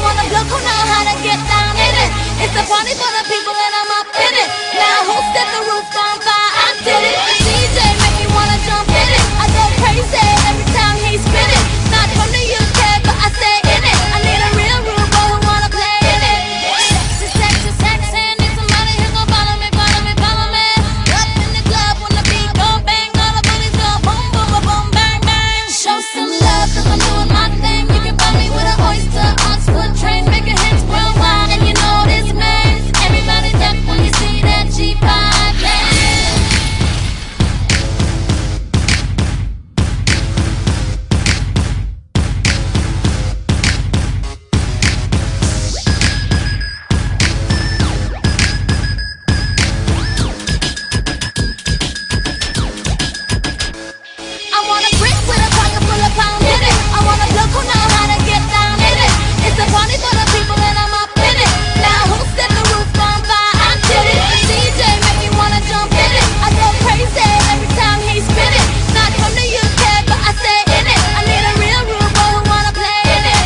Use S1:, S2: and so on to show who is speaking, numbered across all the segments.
S1: wanna blow, who know how to get down in it. It's a party for the people and I'm up in it. Now who set the roof on fire? I did it. DJ make me wanna jump in it. I go crazy every time he spin it. Not from the UK, but I stay in it. I need a real rude boy who wanna play in it. Sexy, sexy, need somebody who gon' follow me, follow me, follow me. Up in the club when the beat go bang, all the booties go boom, boom, boom, boom, bang, bang. Show some love 'cause I'm doing my thing. You can find me with an oyster, Oxford train, making hits worldwide, and you know this man. Everybody duck when you see that G5 man. I want a brick with a pocket full of pound in it. I want a bloke who know how to get down in it. It's a party for the people and I'm up in it. Now who set the roof on fire? I did it. DJ make me wanna jump in it. I go crazy every time he spin it. Not from the UK, but I stay in it. I need a real rude boy who wanna play in it.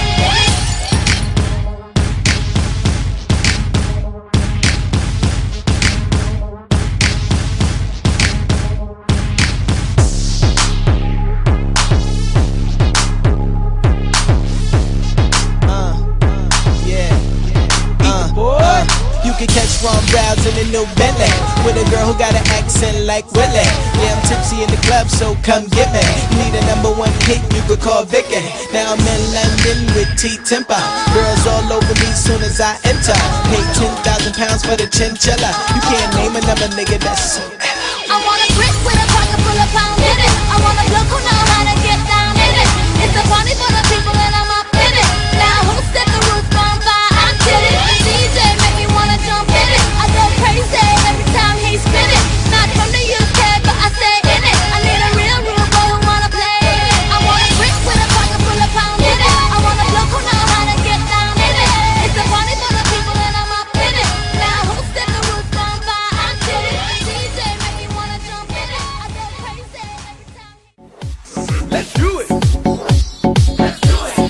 S2: You can catch Ron Browns in the new Bentley with a girl who got an accent like Willie. Yeah, I'm tipsy in the club, so come get me. You need a #1 hit, you could call Vicky. Now I'm in London with T-Temper. Girls all over me soon as I enter. Pay 10,000 pounds for the chinchilla. You can't name another nigga that's so.
S1: I want a brick with a pocket full of pound in it. I want a bloke who know how to get down in it. It's a party for the people and I'm up in it. Now who set the roof on fire? I did it. DJ make me wanna jump in it. I go crazy every time he spin it. Not from the UK, but I stay in it. I need a real rude boy who wanna play in it. I want a brick with a pocket full of pound in it. I want a bloke who know how to get down in it. It's a party for the people and I'm up in it. Now who set the roof on fire? I did it. DJ make me wanna jump in it. I go crazy every time.
S3: Let's do it. Let's do it.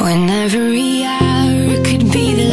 S3: When every hour could be the